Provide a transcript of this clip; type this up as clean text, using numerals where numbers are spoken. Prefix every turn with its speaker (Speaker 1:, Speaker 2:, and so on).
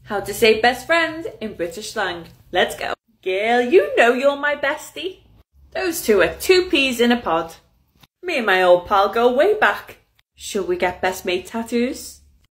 Speaker 1: How to say best friend in British slang. Let's go. Girl, you know you're my bestie. Those two are two peas in a pod. Me and my old pal go way back. Should we get best mate tattoos?